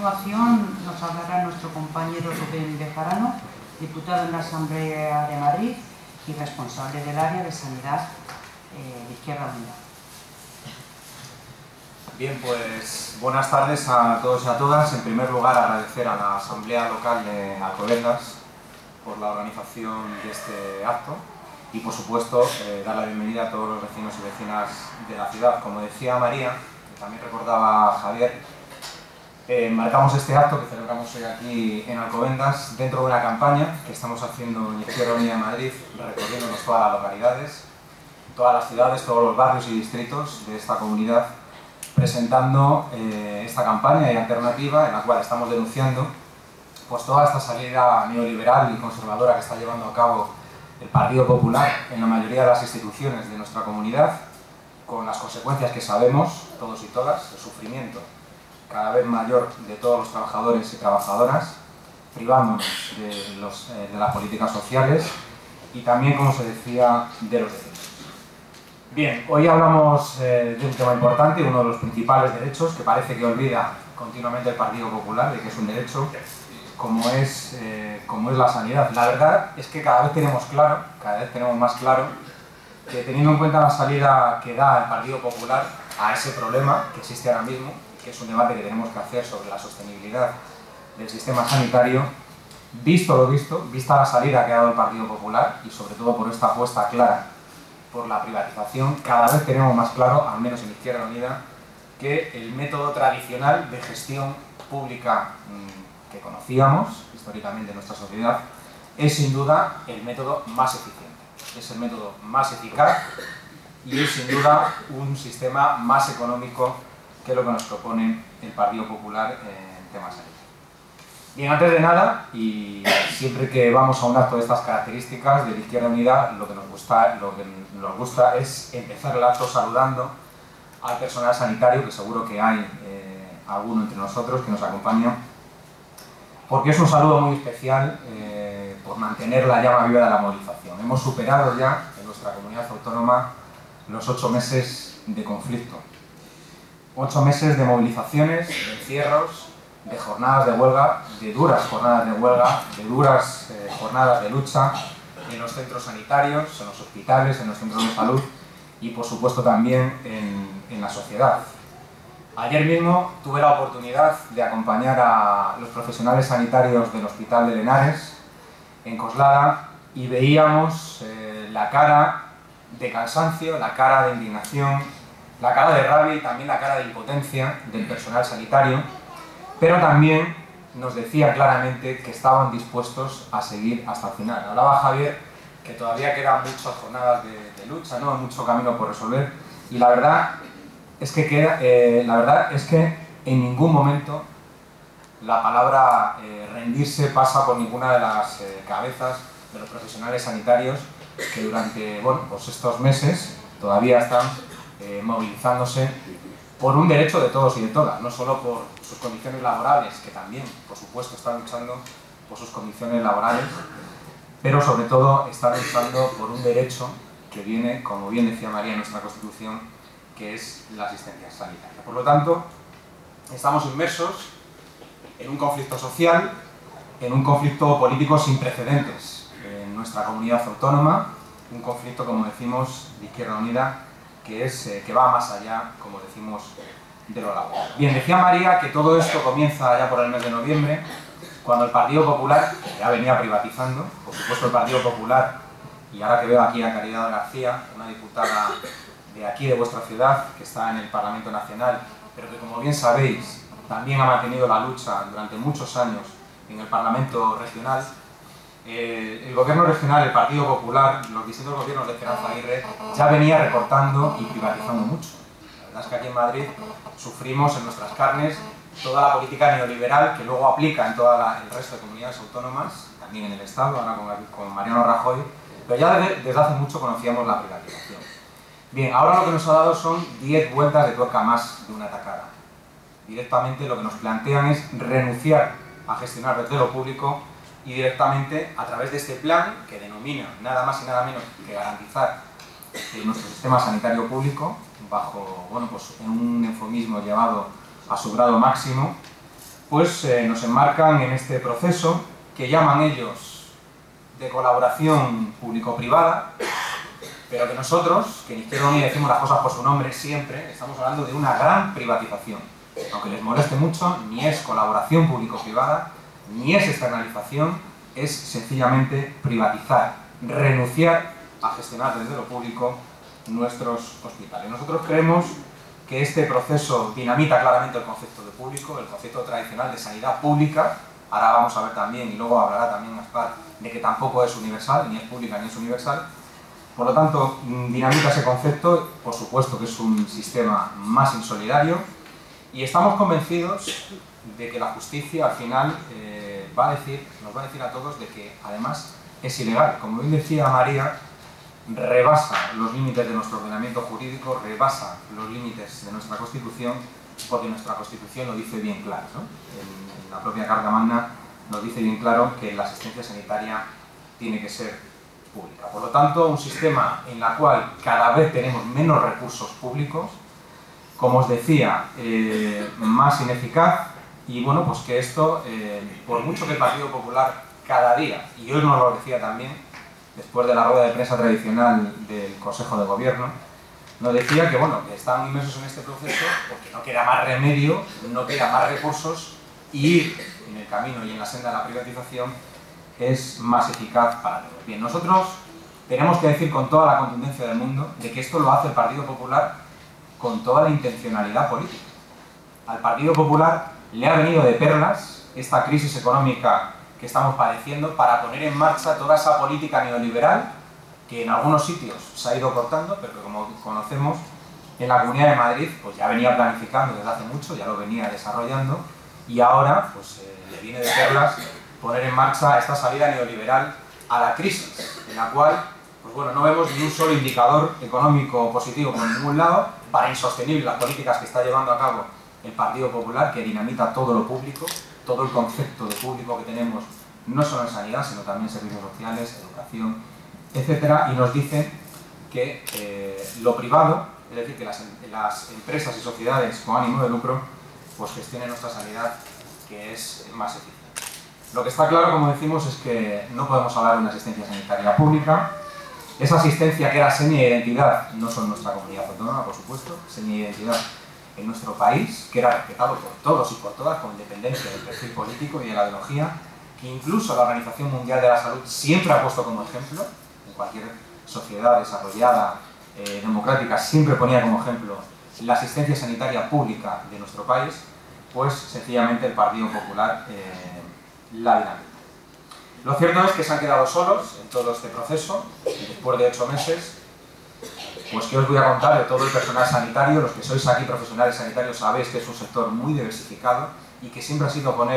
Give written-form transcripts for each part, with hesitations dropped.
continuación nos hablará nuestro compañero Rubén Bejarano, diputado en la Asamblea de Madrid y responsable del área de Sanidad de Izquierda Unida. Bien, pues buenas tardes a todos y a todas. En primer lugar, agradecer a la Asamblea Local de Alcobendas por la organización de este acto y, por supuesto, dar la bienvenida a todos los vecinos y vecinas de la ciudad. Como decía María, que también recordaba Javier, marcamos este acto que celebramos hoy aquí en Alcobendas dentro de una campaña que estamos haciendo en Izquierda Unida de Madrid, recorriéndonos todas las localidades, todas las ciudades, todos los barrios y distritos de esta comunidad, presentando esta campaña y alternativa en la cual estamos denunciando pues toda esta salida neoliberal y conservadora que está llevando a cabo el Partido Popular en la mayoría de las instituciones de nuestra comunidad, con las consecuencias que sabemos todos y todas, el sufrimiento cada vez mayor de todos los trabajadores y trabajadoras, privándonos de las políticas sociales y también, como se decía, de los derechos. Bien, hoy hablamos de un tema importante, uno de los principales derechos que parece que olvida continuamente el Partido Popular, de que es un derecho, como es la sanidad. La verdad es que cada vez tenemos más claro que, teniendo en cuenta la salida que da el Partido Popular a ese problema que existe ahora mismo, que es un debate que tenemos que hacer sobre la sostenibilidad del sistema sanitario, visto lo visto, vista la salida que ha dado el Partido Popular y sobre todo por esta apuesta clara por la privatización, cada vez tenemos más claro, al menos en Izquierda Unida, que el método tradicional de gestión pública que conocíamos históricamente en nuestra sociedad es sin duda el método más eficiente, es el método más eficaz y es sin duda un sistema más económico que lo que nos propone el Partido Popular en temas sanitarios. Bien, antes de nada, y siempre que vamos a un acto de estas características de la Izquierda Unida, lo que nos gusta es empezar el acto saludando al personal sanitario, que seguro que hay alguno entre nosotros que nos acompaña, porque es un saludo muy especial por mantener la llama viva de la movilización. Hemos superado ya en nuestra comunidad autónoma los 8 meses de conflicto. 8 meses de movilizaciones, de encierros, de jornadas de huelga, de duras jornadas de huelga, de duras jornadas de lucha en los centros sanitarios, en los hospitales, en los centros de salud y, por supuesto, también en la sociedad. Ayer mismo tuve la oportunidad de acompañar a los profesionales sanitarios del Hospital de Lenares, en Coslada, y veíamos la cara de cansancio, la cara de indignación, la cara de rabia y también la cara de impotencia del personal sanitario, pero también nos decía claramente que estaban dispuestos a seguir hasta el final. Hablaba Javier que todavía quedan muchas jornadas de lucha, ¿no? Mucho camino por resolver, y la verdad es que en ningún momento la palabra rendirse pasa por ninguna de las cabezas de los profesionales sanitarios que durante pues estos meses todavía están movilizándose por un derecho de todos y de todas, no solo por sus condiciones laborales, que también, por supuesto, están luchando por sus condiciones laborales, pero sobre todo están luchando por un derecho que viene, como bien decía María, en nuestra Constitución, que es la asistencia sanitaria. Por lo tanto, estamos inmersos en un conflicto social, en un conflicto político sin precedentes en nuestra comunidad autónoma, un conflicto, como decimos, de Izquierda Unida, que va más allá, como decimos, de lo laboral. Bien, decía María que todo esto comienza ya por el mes de noviembre, cuando el Partido Popular, que ya venía privatizando, por supuesto el Partido Popular, y ahora que veo aquí a Caridad García, una diputada de aquí, de vuestra ciudad, que está en el Parlamento Nacional, pero que, como bien sabéis, también ha mantenido la lucha durante muchos años en el Parlamento Regional. El gobierno regional, el Partido Popular, los distintos gobiernos de Esperanza Aguirre ya venía recortando y privatizando mucho. La verdad es que aquí en Madrid sufrimos en nuestras carnes toda la política neoliberal que luego aplica en todo el resto de comunidades autónomas, también en el Estado, ahora con Mariano Rajoy, pero ya desde hace mucho conocíamos la privatización. Bien, ahora lo que nos ha dado son 10 vueltas de tuerca más de una tacada. Directamente lo que nos plantean es renunciar a gestionar desde lo público y directamente a través de este plan que denomina nada más y nada menos que garantizar nuestro sistema sanitario público bajo, en un eufemismo llevado a su grado máximo, pues nos enmarcan en este proceso que llaman ellos de colaboración público-privada, pero que nosotros, que en Izquierda Unida decimos las cosas por su nombre siempre, estamos hablando de una gran privatización. Aunque les moleste mucho, ni es colaboración público-privada, ni es externalización, es sencillamente privatizar, renunciar a gestionar desde lo público nuestros hospitales. Nosotros creemos que este proceso dinamita claramente el concepto de público, el concepto tradicional de sanidad pública. Ahora vamos a ver también, y luego hablará también Gaspar, de que tampoco es universal, ni es pública ni es universal. Por lo tanto, dinamita ese concepto, por supuesto que es un sistema más insolidario, y estamos convencidos de que la justicia al final nos va a decir a todos de que además es ilegal. Como bien decía María, rebasa los límites de nuestro ordenamiento jurídico, rebasa los límites de nuestra Constitución, porque nuestra Constitución lo dice bien claro, ¿no? En la propia Carta Magna nos dice bien claro que la asistencia sanitaria tiene que ser pública. Por lo tanto, un sistema en el cual cada vez tenemos menos recursos públicos, como os decía, más ineficaz, y bueno, pues que esto, por mucho que el Partido Popular cada día, y hoy nos lo decía también, después de la rueda de prensa tradicional del Consejo de Gobierno, nos decía que, bueno, que estaban inmersos en este proceso porque no queda más remedio, no queda más recursos, y ir en el camino y en la senda de la privatización es más eficaz para todos. Bien, nosotros tenemos que decir con toda la contundencia del mundo de que esto lo hace el Partido Popular con toda la intencionalidad política. Al Partido Popular le ha venido de perlas esta crisis económica que estamos padeciendo para poner en marcha toda esa política neoliberal que en algunos sitios se ha ido cortando, pero que, como conocemos, en la Comunidad de Madrid pues ya venía planificando desde hace mucho, ya lo venía desarrollando, y ahora pues le viene de perlas poner en marcha esta salida neoliberal a la crisis, en la cual pues bueno, no vemos ni un solo indicador económico positivo por ningún lado, para insostenibles las políticas que está llevando a cabo el Partido Popular, que dinamita todo lo público, todo el concepto de público que tenemos, no solo en sanidad, sino también en servicios sociales, educación, etcétera, y nos dice que lo privado, es decir, que las empresas y sociedades con ánimo de lucro, pues gestionen nuestra sanidad, que es más eficiente. Lo que está claro, como decimos, es que no podemos hablar de una asistencia sanitaria pública. Esa asistencia que era seña de identidad, no solo en nuestra comunidad autónoma, por supuesto, seña de identidad en nuestro país, que era respetado por todos y por todas, con independencia del perfil político y de la ideología, que incluso la Organización Mundial de la Salud siempre ha puesto como ejemplo, en cualquier sociedad desarrollada, democrática, siempre ponía como ejemplo la asistencia sanitaria pública de nuestro país, pues sencillamente el Partido Popular la dinamita. Lo cierto es que se han quedado solos en todo este proceso, y después de 8 meses, pues que os voy a contar de todo el personal sanitario. Los que sois aquí profesionales sanitarios sabéis que es un sector muy diversificado y que siempre ha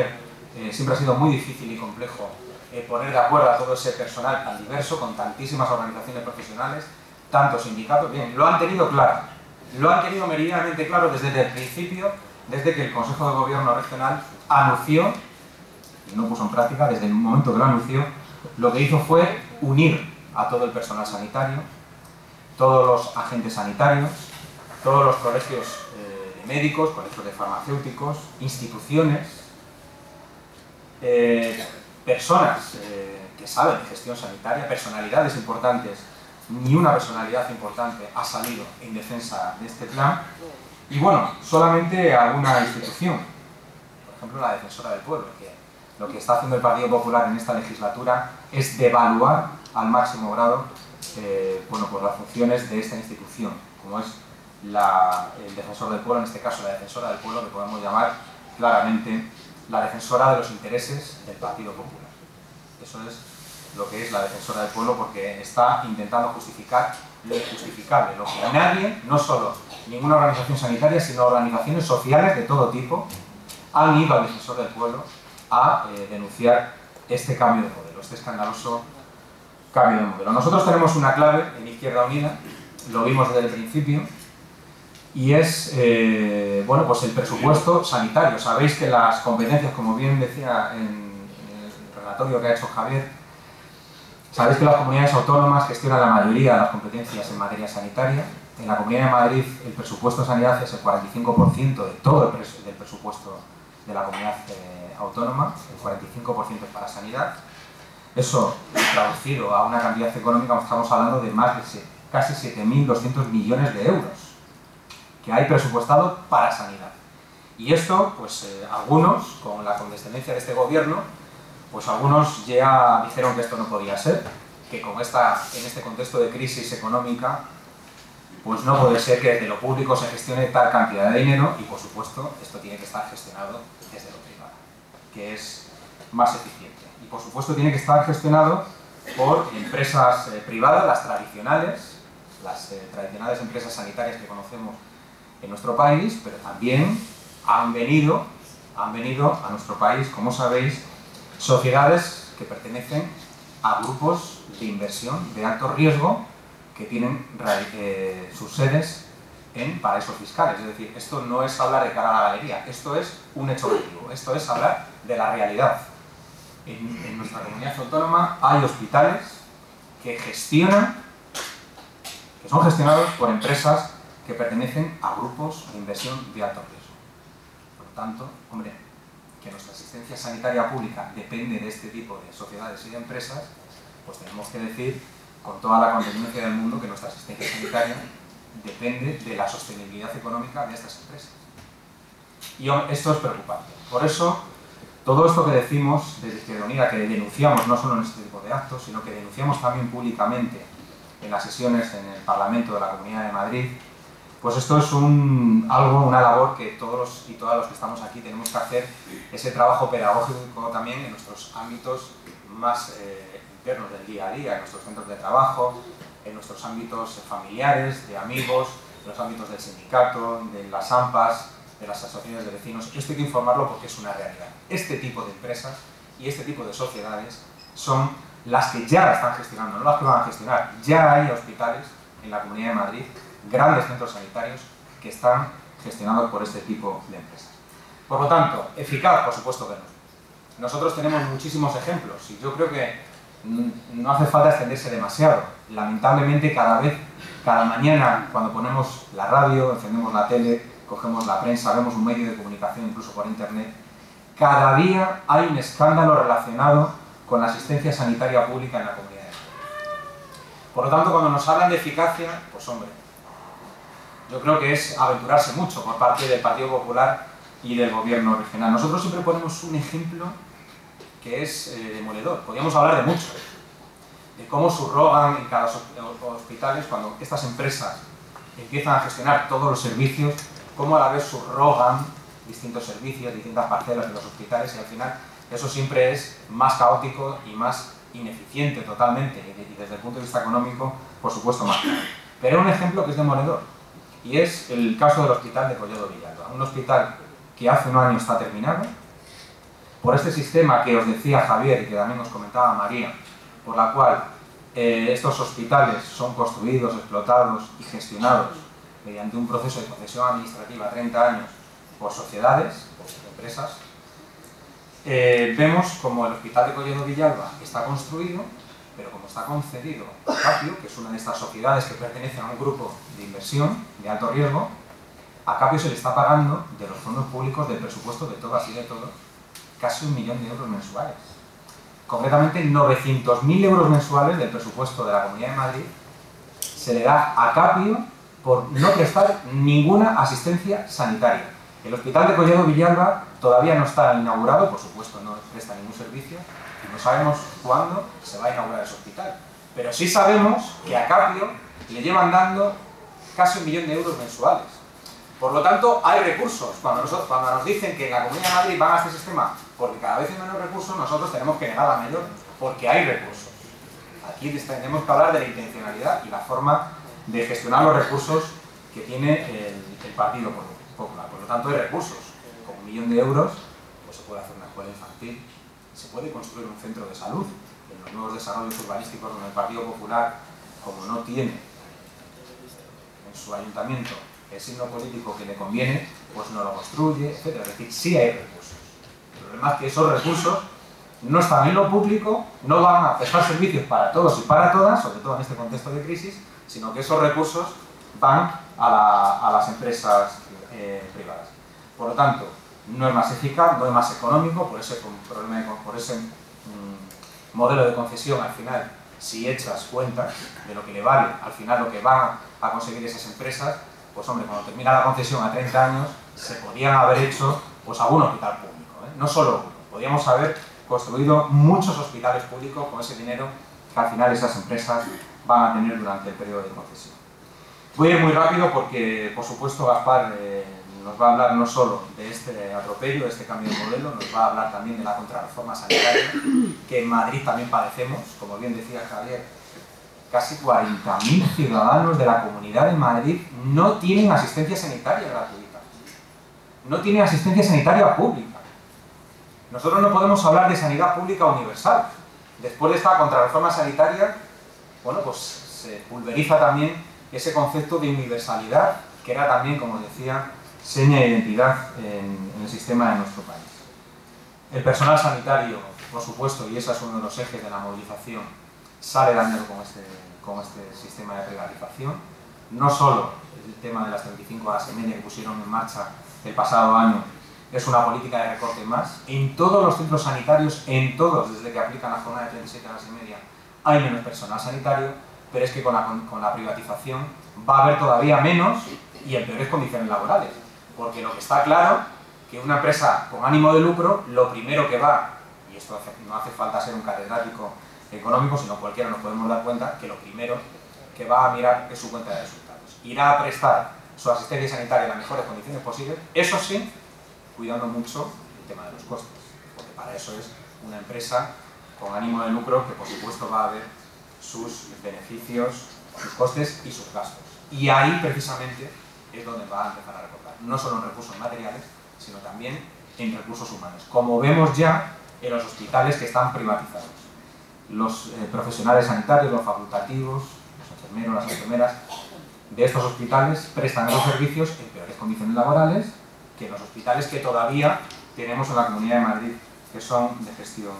sido muy difícil y complejo poner de acuerdo a todo ese personal tan diverso, con tantísimas organizaciones profesionales, tantos sindicatos. Bien, lo han tenido claro, lo han tenido meridianamente claro desde el principio, desde que el Consejo de Gobierno Regional anunció, y no puso en práctica, desde el momento que lo anunció, lo que hizo fue unir a todo el personal sanitario, todos los agentes sanitarios, todos los colegios de médicos, colegios de farmacéuticos, instituciones, personas que saben de gestión sanitaria, personalidades importantes. Ni una personalidad importante ha salido en defensa de este plan. Y bueno, solamente alguna institución, por ejemplo la Defensora del Pueblo, que lo que está haciendo el Partido Popular en esta legislatura es devaluar al máximo grado bueno, pues las funciones de esta institución, como es el Defensor del Pueblo, en este caso la Defensora del Pueblo, que podemos llamar claramente la defensora de los intereses del Partido Popular. Eso es lo que es la Defensora del Pueblo, porque está intentando justificar lo injustificable, lo que nadie, no solo ninguna organización sanitaria, sino organizaciones sociales de todo tipo, han ido al Defensor del Pueblo a denunciar este cambio de modelo, este escandaloso cambio de modelo. Nosotros tenemos una clave en Izquierda Unida, lo vimos desde el principio, y es bueno, pues el presupuesto sanitario. Sabéis que las competencias, como bien decía en el relatorio que ha hecho Javier, sabéis que las comunidades autónomas gestionan la mayoría de las competencias en materia sanitaria. En la Comunidad de Madrid el presupuesto de sanidad es el 45% de todo del presupuesto de la comunidad autónoma, el 45% para sanidad. Eso, traducido a una cantidad económica, estamos hablando de más de casi 7.200 millones de euros que hay presupuestado para sanidad. Y esto, pues algunos, con la condescendencia de este gobierno, pues algunos ya dijeron que esto no podía ser, que en este contexto de crisis económica, pues no puede ser que desde lo público se gestione tal cantidad de dinero y, por supuesto, esto tiene que estar gestionado desde lo privado, que es más eficiente. Y, por supuesto, tiene que estar gestionado por empresas privadas, las tradicionales empresas sanitarias que conocemos en nuestro país, pero también han venido a nuestro país, como sabéis, sociedades que pertenecen a grupos de inversión de alto riesgo que tienen sus sedes en paraísos fiscales. Es decir, esto no es hablar de cara a la galería, esto es un hecho objetivo, esto es hablar de la realidad. En nuestra comunidad autónoma hay hospitales que son gestionados por empresas que pertenecen a grupos de inversión de alto riesgo. Por lo tanto, hombre, que nuestra asistencia sanitaria pública depende de este tipo de sociedades y de empresas, pues tenemos que decir con toda la contundencia del mundo que nuestra asistencia sanitaria depende de la sostenibilidad económica de estas empresas. Y esto es preocupante. Por eso, todo esto que decimos desde Izquierda Unida, que denunciamos no solo en este tipo de actos, sino que denunciamos también públicamente en las sesiones en el Parlamento de la Comunidad de Madrid, pues esto es una labor que todos y todas los que estamos aquí tenemos que hacer, ese trabajo pedagógico también en nuestros ámbitos más internos del día a día, en nuestros centros de trabajo, en nuestros ámbitos familiares, de amigos, en los ámbitos del sindicato, de las AMPAs, de las asociaciones de vecinos. Esto hay que informarlo porque es una realidad. Este tipo de empresas y este tipo de sociedades son las que ya están gestionando, no las que van a gestionar. Ya hay hospitales en la Comunidad de Madrid, grandes centros sanitarios, que están gestionados por este tipo de empresas. Por lo tanto, eficaz, por supuesto que no. Nosotros tenemos muchísimos ejemplos y yo creo que no hace falta extenderse demasiado. Lamentablemente, cada mañana, cuando ponemos la radio, encendemos la tele, cogemos la prensa, vemos un medio de comunicación, incluso por internet, cada día hay un escándalo relacionado con la asistencia sanitaria pública en la Comunidad de Madrid. Por lo tanto, cuando nos hablan de eficacia, pues hombre, yo creo que es aventurarse mucho por parte del Partido Popular y del Gobierno regional. Nosotros siempre ponemos un ejemplo que es demoledor. Podríamos hablar de mucho, de cómo subrogan en cada hospitales cuando estas empresas empiezan a gestionar todos los servicios, cómo a la vez subrogan distintos servicios, distintas parcelas de los hospitales, y al final eso siempre es más caótico y más ineficiente totalmente, y desde el punto de vista económico, por supuesto, más caro. Pero hay un ejemplo que es demoledor, y es el caso del hospital de Collado Villalba, un hospital que hace un año está terminado, por este sistema que os decía Javier y que también os comentaba María, por la cual estos hospitales son construidos, explotados y gestionados mediante un proceso de concesión administrativa a 30 años por sociedades, por empresas. Vemos como el hospital de Collado Villalba está construido, pero como está concedido a Capio, que es una de estas sociedades que pertenecen a un grupo de inversión de alto riesgo, a Capio se le está pagando de los fondos públicos del presupuesto de todas y de todos casi 1 millón de euros mensuales. Concretamente 900.000 euros mensuales del presupuesto de la Comunidad de Madrid se le da a Capio por no prestar ninguna asistencia sanitaria. El hospital de Collado Villalba todavía no está inaugurado, por supuesto no presta ningún servicio, y no sabemos cuándo se va a inaugurar ese hospital. Pero sí sabemos que a Capio le llevan dando casi 1 millón de euros mensuales. Por lo tanto, hay recursos. Cuando nos dicen que en la Comunidad de Madrid van a este sistema porque cada vez hay menos recursos, nosotros tenemos que negar la mayor porque hay recursos. Aquí tenemos que hablar de la intencionalidad y la forma de gestionar los recursos que tiene el Partido Popular. Por lo tanto, hay recursos. Con 1 millón de euros pues se puede hacer una escuela infantil, se puede construir un centro de salud en los nuevos desarrollos urbanísticos donde el Partido Popular, como no tiene en su ayuntamiento el signo político que le conviene, pues no lo construye, etc. Es decir, sí hay recursos. El problema es que esos recursos no están en lo público, no van a prestar servicios para todos y para todas, sobre todo en este contexto de crisis, sino que esos recursos van a las empresas privadas. Por lo tanto, no es más eficaz, no es más económico, por ese modelo de concesión al final, si echas cuentas de lo que le vale al final lo que van a conseguir esas empresas, pues hombre, cuando termina la concesión a 30 años, se podían haber hecho pues algún hospital público, ¿eh? No solo uno, podíamos haber construido muchos hospitales públicos con ese dinero que al final esas empresas van a tener durante el periodo de concesión. Voy a ir muy rápido porque, por supuesto, Gaspar nos va a hablar no solo de este atropello, de este cambio de modelo, nos va a hablar también de la contrarreforma sanitaria, que en Madrid también padecemos, como bien decía Javier, casi 40.000 ciudadanos de la Comunidad de Madrid no tienen asistencia sanitaria gratuita, no tienen asistencia sanitaria pública. Nosotros no podemos hablar de sanidad pública universal. Después de esta contrarreforma sanitaria, bueno, pues se pulveriza también ese concepto de universalidad, que era también, como decía, seña de identidad en el sistema de nuestro país. El personal sanitario, por supuesto, y ese es uno de los ejes de la movilización, sale dañado con este sistema de privatización. No solo el tema de las 35 horas y media que pusieron en marcha el pasado año es una política de recorte más. En todos los centros sanitarios, en todos, desde que aplican la jornada de 37 horas y media, hay menos personal sanitario, pero es que con la privatización va a haber todavía menos y en peores condiciones laborales. Porque lo que está claro, que una empresa con ánimo de lucro, lo primero que va, y esto no hace falta ser un catedrático económico, sino cualquiera nos podemos dar cuenta, que lo primero que va a mirar es su cuenta de resultados. Irá a prestar su asistencia sanitaria en las mejores condiciones posibles, eso sí, cuidando mucho el tema de los costes, porque para eso es una empresa con ánimo de lucro que por supuesto va a ver sus beneficios, sus costes y sus gastos. Y ahí precisamente es donde va a empezar a recortar, no solo en recursos materiales, sino también en recursos humanos, como vemos ya en los hospitales que están privatizados. Los profesionales sanitarios, los facultativos, los enfermeros, las enfermeras de estos hospitales prestan esos servicios en peores condiciones laborales que los hospitales que todavía tenemos en la Comunidad de Madrid, que son de gestión.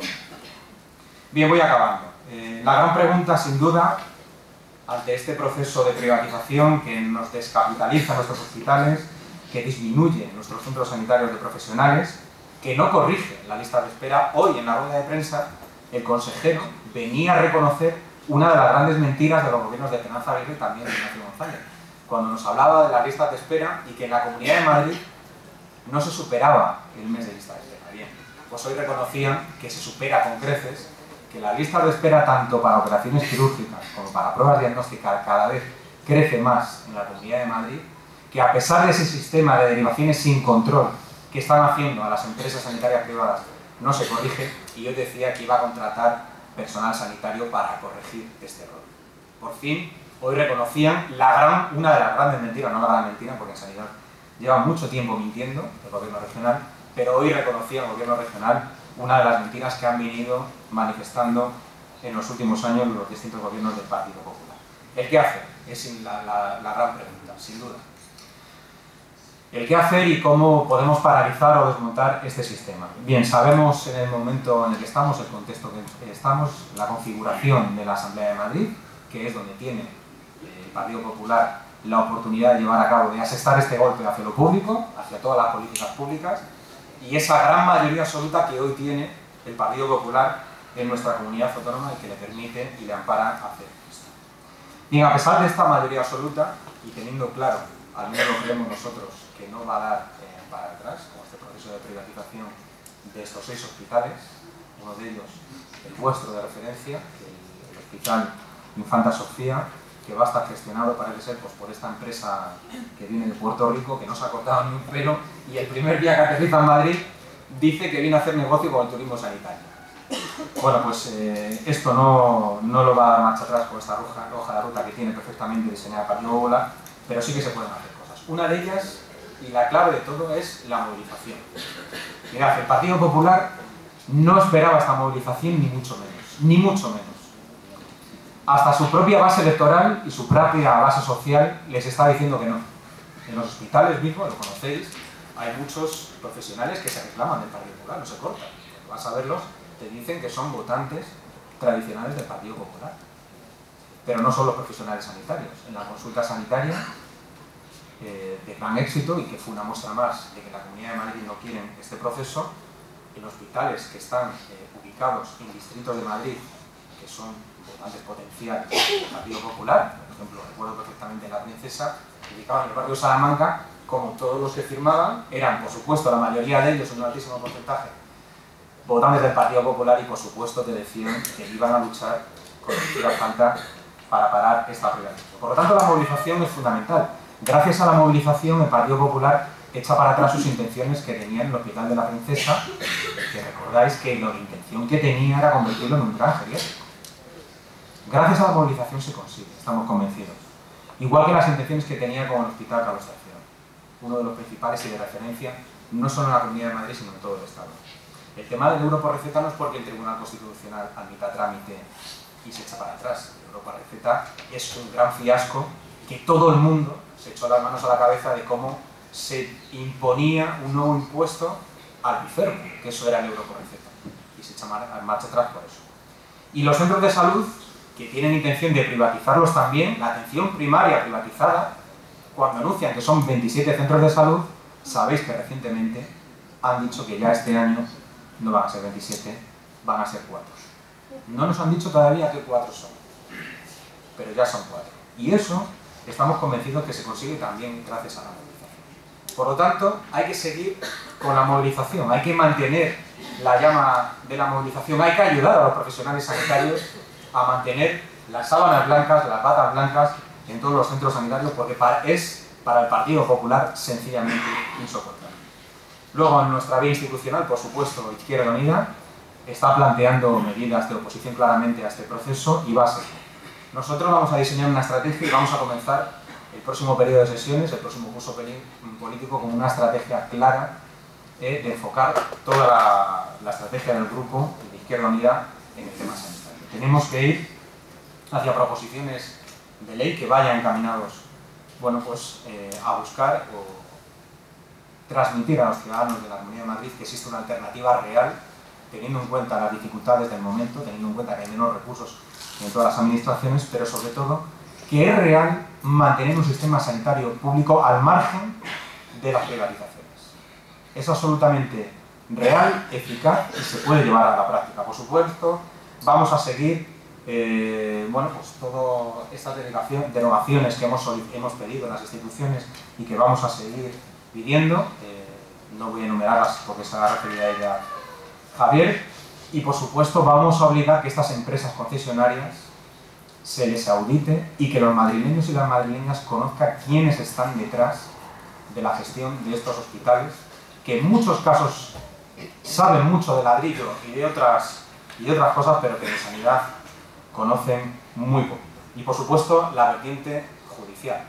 Bien, voy acabando. La gran pregunta, sin duda, ante este proceso de privatización que nos descapitaliza nuestros hospitales, que disminuye nuestros centros sanitarios de profesionales, que no corrige la lista de espera, hoy en la rueda de prensa el consejero venía a reconocer una de las grandes mentiras de los gobiernos de Esperanza Aguirre y también de Ignacio González, cuando nos hablaba de las listas de espera y que en la Comunidad de Madrid no se superaba el mes de lista de espera. Bien, pues hoy reconocían que se supera con creces, que la lista de espera tanto para operaciones quirúrgicas como para pruebas diagnósticas cada vez crece más en la Comunidad de Madrid, que a pesar de ese sistema de derivaciones sin control que están haciendo a las empresas sanitarias privadas no se corrige, y yo decía que iba a contratar personal sanitario para corregir este error. Por fin, hoy reconocían una de las grandes mentiras, no la gran mentira, porque en sanidad lleva mucho tiempo mintiendo el gobierno regional, pero hoy reconocía el gobierno regional una de las mentiras que han venido manifestando en los últimos años los distintos gobiernos del Partido Popular. ¿El qué hacer? Es la gran pregunta, sin duda. El qué hacer y cómo podemos paralizar o desmontar este sistema. Bien, sabemos en el momento en el que estamos, el contexto en el que estamos, la configuración de la Asamblea de Madrid, que es donde tiene el Partido Popular la oportunidad de llevar a cabo, de asestar este golpe hacia lo público, hacia todas las políticas públicas, y esa gran mayoría absoluta que hoy tiene el Partido Popular en nuestra comunidad autónoma y que le permite y le ampara hacer esto. Bien, a pesar de esta mayoría absoluta, y teniendo claro, al menos lo creemos nosotros, que no va a dar para atrás con este proceso de privatización de estos 6 hospitales, uno de ellos el vuestro de referencia, el Hospital Infanta Sofía, que va a estar gestionado, parece ser, pues, por esta empresa que viene de Puerto Rico, que no se ha cortado ni un pelo, y el primer día que aterriza en Madrid dice que viene a hacer negocio con el turismo sanitario. Bueno, pues esto no lo va a dar marcha atrás con esta hoja de ruta que tiene perfectamente diseñada para el Partido Popular, pero sí que se pueden hacer cosas. Una de ellas, y la clave de todo, es la movilización. Mirad, el Partido Popular no esperaba esta movilización ni mucho menos, ni mucho menos. Hasta su propia base electoral y su propia base social les está diciendo que no. En los hospitales mismos, lo conocéis, hay muchos profesionales que se reclaman del Partido Popular, no se cortan. Vas a verlos, te dicen que son votantes tradicionales del Partido Popular. Pero no son los profesionales sanitarios. En la consulta sanitaria de gran éxito y que fue una muestra más de que la Comunidad de Madrid no quiere este proceso. En hospitales que están ubicados en distritos de Madrid que son votantes potenciales del Partido Popular, por ejemplo, recuerdo perfectamente en La Princesa, ubicaban en el barrio Salamanca, como todos los que firmaban eran, por supuesto, la mayoría de ellos, un altísimo porcentaje, votantes del Partido Popular y, por supuesto, te decían que iban a luchar con lo que hiciera falta para parar esta privatización. Por lo tanto, la movilización es fundamental. Gracias a la movilización, el Partido Popular echa para atrás sus intenciones que tenía en el Hospital de La Princesa, que recordáis que la intención que tenía era convertirlo en un gran geriátrico. Gracias a la movilización se consigue, estamos convencidos. Igual que las intenciones que tenía con el Hospital Carlos III, uno de los principales y de referencia, no solo en la Comunidad de Madrid, sino en todo el Estado. El tema del euro por receta no es porque el Tribunal Constitucional admita trámite y se echa para atrás. El euro por receta es un gran fiasco que todo el mundo se echó las manos a la cabeza de cómo se imponía un nuevo impuesto al enfermo, que eso era el euro por receta, y se echa marcha atrás por eso. Y los centros de salud, que tienen intención de privatizarlos también, la atención primaria privatizada, cuando anuncian que son 27 centros de salud, sabéis que recientemente han dicho que ya este año no van a ser 27, van a ser 4. No nos han dicho todavía qué 4 son, pero ya son 4. Y eso estamos convencidos que se consigue también gracias a la movilización. Por lo tanto, hay que seguir con la movilización, hay que mantener la llama de la movilización, hay que ayudar a los profesionales sanitarios a mantener las sábanas blancas, las batas blancas en todos los centros sanitarios, porque es para el Partido Popular sencillamente insoportable. Luego, en nuestra vía institucional, por supuesto, Izquierda Unida está planteando medidas de oposición claramente a este proceso y va a seguir. Nosotros vamos a diseñar una estrategia y vamos a comenzar el próximo periodo de sesiones, el próximo curso político, con una estrategia clara de enfocar toda la estrategia del grupo de Izquierda Unida en el tema sanitario. Tenemos que ir hacia proposiciones de ley que vayan encaminados, bueno, pues, a buscar o transmitir a los ciudadanos de la Comunidad de Madrid que existe una alternativa real, teniendo en cuenta las dificultades del momento, teniendo en cuenta que hay menos recursos en todas las administraciones, pero sobre todo que es real mantener un sistema sanitario público al margen de las privatizaciones. Es absolutamente real, eficaz y se puede llevar a la práctica. Por supuesto, vamos a seguir bueno, pues todas estas derogaciones que hemos pedido en las instituciones y que vamos a seguir pidiendo. No voy a enumerarlas porque se ha referido a ella Javier. Y por supuesto vamos a obligar que estas empresas concesionarias se les audite y que los madrileños y las madrileñas conozcan quiénes están detrás de la gestión de estos hospitales, que en muchos casos saben mucho de ladrillo y de otras cosas, pero que de sanidad conocen muy poco. Y por supuesto la vertiente judicial,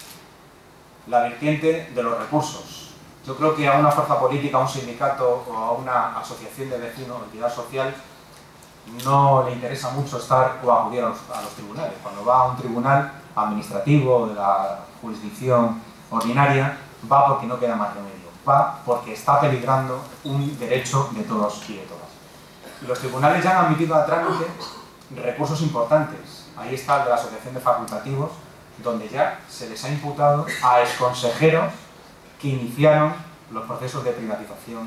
la vertiente de los recursos. Yo creo que a una fuerza política, a un sindicato o a una asociación de vecinos o entidad social no le interesa mucho estar o acudir a los tribunales. Cuando va a un tribunal administrativo de la jurisdicción ordinaria, va porque no queda más remedio, va porque está peligrando un derecho de todos y de todas. Y los tribunales ya han admitido a trámite recursos importantes. Ahí está el de la Asociación de Facultativos, donde ya se les ha imputado a exconsejeros que iniciaron los procesos de privatización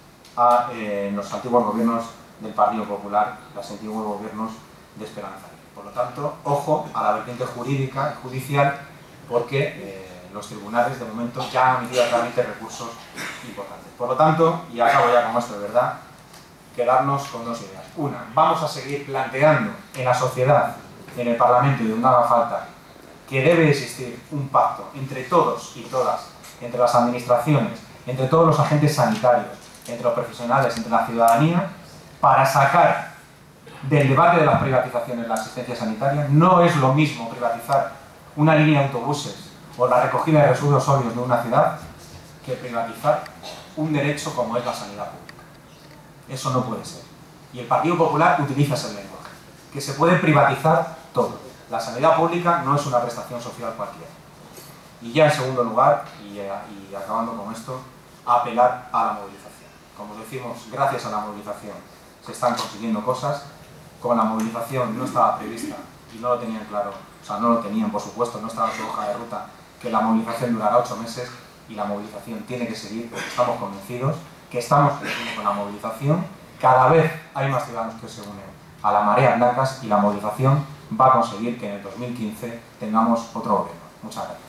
en los antiguos gobiernos del Partido Popular, los antiguos gobiernos de Esperanza. Por lo tanto, ojo a la vertiente jurídica y judicial, porque los tribunales de momento ya han admitido a trámite recursos importantes. Por lo tanto, y acabo ya con esto de verdad, quedarnos con dos ideas. Una, vamos a seguir planteando en la sociedad, en el Parlamento y donde haga falta, que debe existir un pacto entre todos y todas, entre las administraciones, entre todos los agentes sanitarios, entre los profesionales, entre la ciudadanía, para sacar del debate de las privatizaciones la asistencia sanitaria. No es lo mismo privatizar una línea de autobuses o la recogida de residuos sólidos de una ciudad que privatizar un derecho como es la sanidad pública. Eso no puede ser. Y el Partido Popular utiliza ese lenguaje, que se puede privatizar todo. La sanidad pública no es una prestación social cualquiera. Y ya en segundo lugar, y acabando con esto, apelar a la movilización. Como decimos, gracias a la movilización se están consiguiendo cosas. Con la movilización no estaba prevista y no lo tenían claro, o sea, no lo tenían, por supuesto, no estaba en su hoja de ruta que la movilización durará 8 meses y la movilización tiene que seguir porque estamos convencidos que estamos creciendo con la movilización. Cada vez hay más ciudadanos que se unen a la marea blancas y la movilización va a conseguir que en el 2015 tengamos otro gobierno. Muchas gracias.